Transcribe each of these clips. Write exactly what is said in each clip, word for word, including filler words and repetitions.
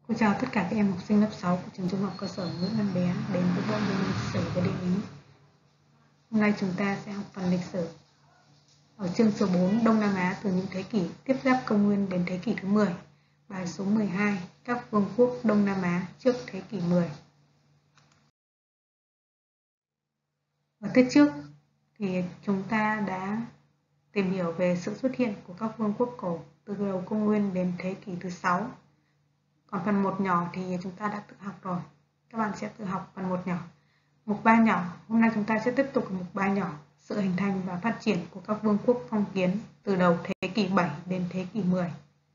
Cô chào tất cả các em học sinh lớp sáu của trường Trung học cơ sở Nguyễn Văn Bé đến với bộ môn lịch sử và địa lý. Hôm nay chúng ta sẽ học phần lịch sử. Ở chương số bốn, Đông Nam Á từ những thế kỷ tiếp giáp công nguyên đến thế kỷ thứ mười. Bài số mười hai, các vương quốc Đông Nam Á trước thế kỷ mười. Ở tiết trước thì chúng ta đã tìm hiểu về sự xuất hiện của các vương quốc cổ từ đầu công nguyên đến thế kỷ thứ sáu. Còn phần một nhỏ thì chúng ta đã tự học rồi. Các bạn sẽ tự học phần một nhỏ. Mục ba nhỏ, hôm nay chúng ta sẽ tiếp tục ở mục ba nhỏ, sự hình thành và phát triển của các vương quốc phong kiến từ đầu thế kỷ bảy đến thế kỷ mười.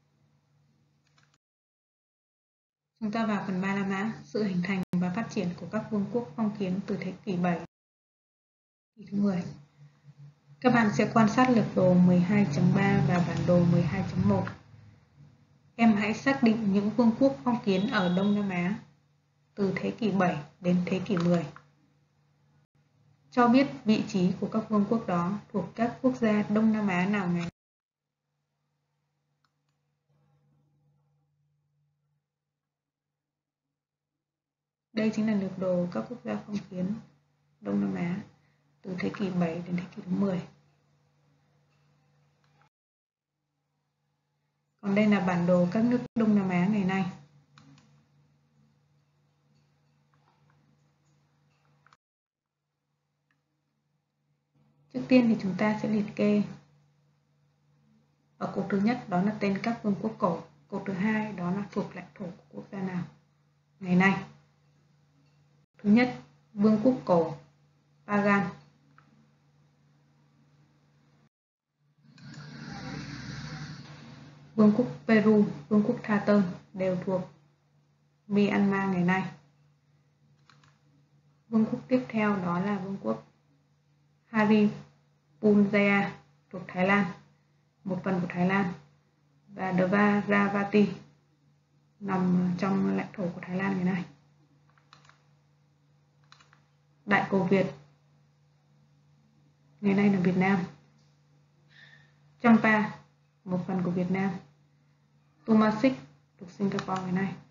Chúng ta vào phần ba La Mã, sự hình thành và phát triển của các vương quốc phong kiến từ thế kỷ bảy đến thế kỷ thứ mười. Các bạn sẽ quan sát lược đồ mười hai chấm ba và bản đồ mười hai chấm một. Em hãy xác định những vương quốc phong kiến ở Đông Nam Á từ thế kỷ bảy đến thế kỷ mười. Cho biết vị trí của các vương quốc đó thuộc các quốc gia Đông Nam Á nào ngày. Đây chính là lược đồ các quốc gia phong kiến Đông Nam Á từ thế kỷ bảy đến thế kỷ mười. Còn đây là bản đồ các nước Đông Nam Á ngày nay. Trước tiên thì chúng ta sẽ liệt kê. Ở cột thứ nhất đó là tên các vương quốc cổ. Cột thứ hai đó là thuộc lãnh thổ của quốc gia nào ngày nay. Thứ nhất, vương quốc cổ Pagan. Vương quốc Peru, vương quốc Tha Tơn đều thuộc Myanmar ngày nay. Vương quốc tiếp theo đó là vương quốc Haripunjaya thuộc Thái Lan, một phần của Thái Lan, và Dvaravati nằm trong lãnh thổ của Thái Lan ngày nay. Đại cổ Việt ngày nay là Việt Nam. Champa, một phần của Việt Nam. Temasek thuộc Singapore ngày nay.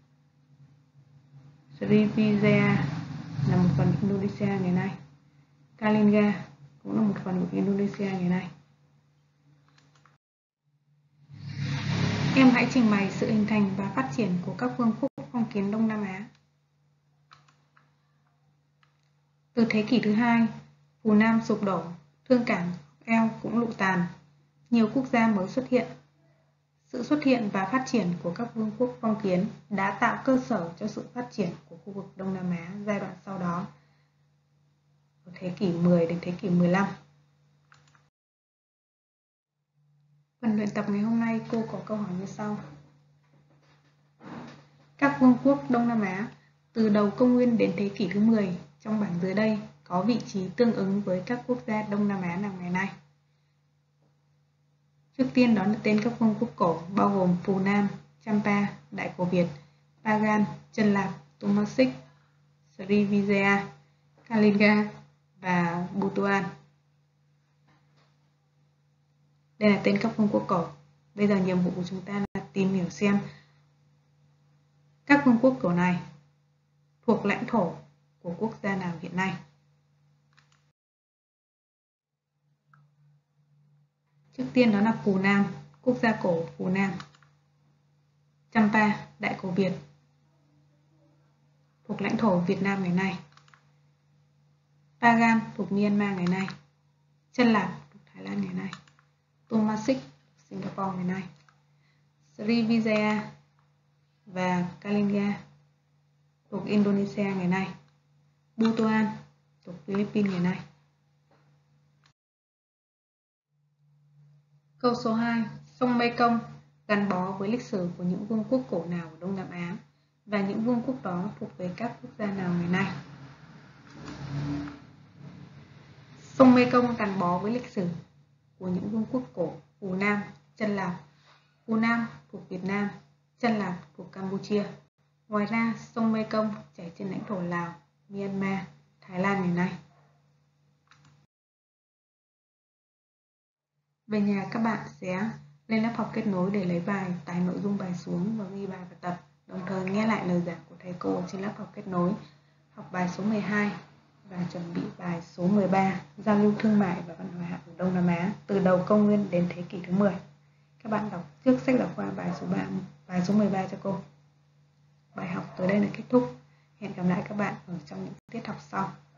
Srivijaya là một phần của Indonesia ngày nay. Kalinga cũng là một phần của Indonesia ngày nay. Em hãy trình bày sự hình thành và phát triển của các vương quốc phong kiến Đông Nam Á. Từ thế kỷ thứ hai, Phù Nam sụp đổ, thương cảng eo cũng lụi tàn, nhiều quốc gia mới xuất hiện. Sự xuất hiện và phát triển của các vương quốc phong kiến đã tạo cơ sở cho sự phát triển của khu vực Đông Nam Á giai đoạn sau đó, ở thế kỷ mười đến thế kỷ mười lăm. Phần luyện tập ngày hôm nay cô có câu hỏi như sau. Các vương quốc Đông Nam Á từ đầu công nguyên đến thế kỷ thứ mười trong bảng dưới đây có vị trí tương ứng với các quốc gia Đông Nam Á nào ngày nay. Trước tiên đó là tên các vương quốc cổ bao gồm Phù Nam, Champa, Đại cổ Việt, Pagan, Chân Lạp, Temasek, Srivijaya, Kalinga và Butuan. Đây là tên các vương quốc cổ. Bây giờ nhiệm vụ của chúng ta là tìm hiểu xem các vương quốc cổ này thuộc lãnh thổ của quốc gia nào hiện nay. Trước tiên đó là Phù Nam, quốc gia cổ Phù Nam. Champa, Đại cổ Việt, thuộc lãnh thổ Việt Nam ngày nay. Pagan thuộc Myanmar ngày nay. Chân Lạp thuộc Thái Lan ngày nay. Temasek, Singapore ngày nay. Srivijaya và Kalinga thuộc Indonesia ngày nay. Butuan thuộc Philippines ngày nay. Câu số hai. Sông Mekong gắn bó với lịch sử của những vương quốc cổ nào ở Đông Nam Á và những vương quốc đó thuộc về các quốc gia nào ngày nay. Sông Mekong gắn bó với lịch sử của những vương quốc cổ Phù Nam, Chân Lạp. Phù Nam thuộc Việt Nam, Chân Lạp thuộc Campuchia. Ngoài ra, sông Mekong chảy trên lãnh thổ Lào, Myanmar, Thái Lan ngày nay. Về nhà các bạn sẽ lên lớp học kết nối để lấy bài, tải nội dung bài xuống và ghi bài và tập. đồng thời nghe lại lời giảng của thầy cô trên lớp học kết nối, học bài số mười hai và chuẩn bị bài số mười ba, giao lưu thương mại và văn hóa ở Đông Nam Á từ đầu công nguyên đến thế kỷ thứ mười. Các bạn đọc trước sách giáo khoa bài số ba, bài số mười ba cho cô. Bài học tới đây là kết thúc. Hẹn gặp lại các bạn ở trong những tiết học sau.